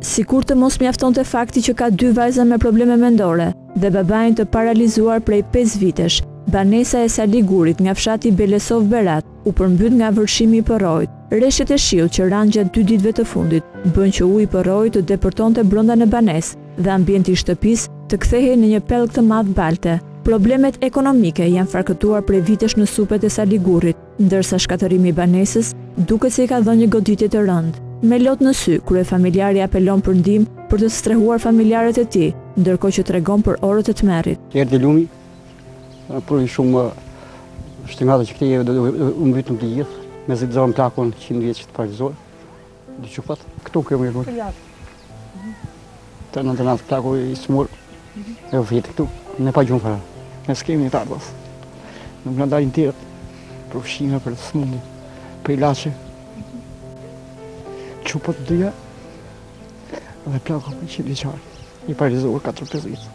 Sikur të mos mjaftonte fakti që ka 2 vajza me probleme mendore dhe babain të paralizuar prej 5 vitesh, banesa e Saligurit nga fshati Belesov Berat u përmbyt nga vërshimi i përrojt. Rreshtet e shiut që ranë gjatë 2 ditëve të fundit bën që uji i përrojit të depërtonte brenda në banesë dhe ambienti i shtëpisë të kthehej në një pellg të madh baltë. Problemet ekonomike janë farkëtuar prej vitesh në supet e Saligurit, ndërsa shkatërimi i banesës duket se i ka dhënë një goditje të rëndë. Me lot në sy, kryefamiljari apelon për ndihmë për të strehuar familjarët e tij, ndërkohë që tregon për orët e tmerrit. Erdhi lumi, por shumë shtyngata që këtij u mbytën të gjithë, me zgjidhën plakun 100 vjeç të paralizuar. Diçka fat, këtu kemi rrugë. Të në plaku i smur, e u vjetë këtu, ne pa gjumë fara. Ne s'kemi një tardhës. Nuk në dalin tjerët, për fshime, për smundi, për ilaçe. Qupët dyja, dhe plaku 100 vjeçar, i paralizuar 4-5 vjetë.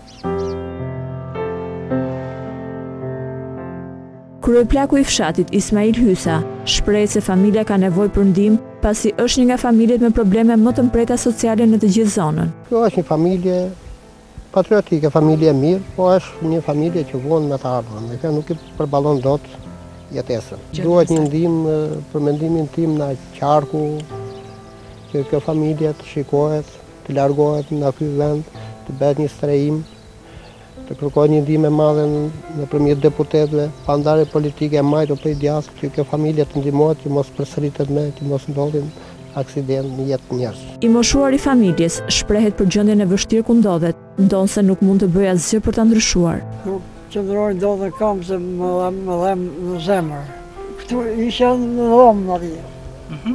Kryeplaku i fshatit Ismail Hysa shpreh se familja ka nevojë për ndihmë pasi është një nga familjet me probleme më të mpreta sociale në të gjithë zonën. Kjo është një familje patriotike, familje e mirë, po është një familje që vuan me të ardhmen, dhe kjo nuk i përballon dot jetesën. Duhet një ndihmë për mendimin tim nga qarku, që kjo familje të shikohet, të largohet nga ky vend, të bëhet një strehim, të kërkojë një ndihmë e madhe nëpërmjet deputetëve, pa ndarje politike e majtur prej djathtë, që kjo familje të ndihmohet që mos përsëritet që mos ndodhin aksident në jetë njerëz. I moshuari i familjes shprehet për gjendjen e vështirë ku ndodhet, ndonse nuk mund të bëjë asgjë për ta ndryshuar. Nuk qëndroj do të kam se më dhem në zemër. Këtu isha në dhomë atje.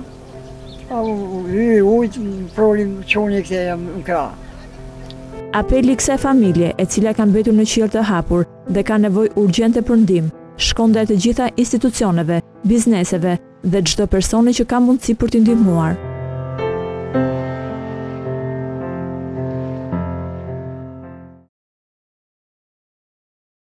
Ujtë prolim qoni këteja në krah. Apeli kësaj familje, e cila ka mbetur në qiell të hapur dhe ka nevojë urgjente për ndihmë, shkon ndaj të gjitha institucioneve, bizneseve dhe çdo personi që ka mundësi për t'i ndihmuar.